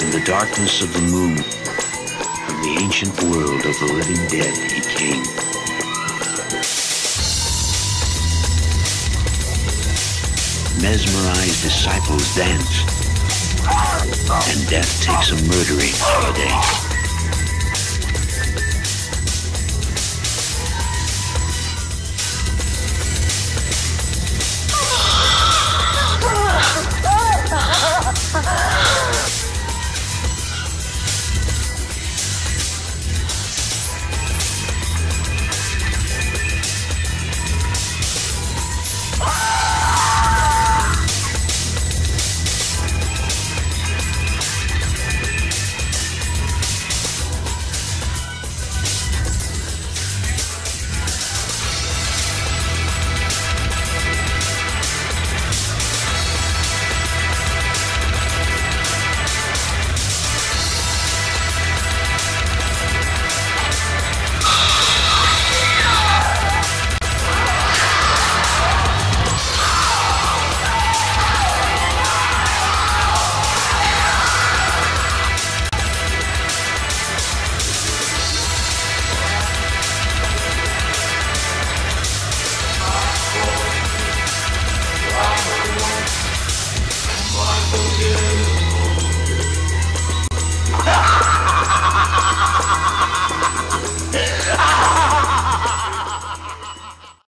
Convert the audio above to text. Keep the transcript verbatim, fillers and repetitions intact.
From the darkness of the moon, from the ancient world of the living dead, he came. Mesmerized disciples dance, and death takes a murdering holiday. Yeah.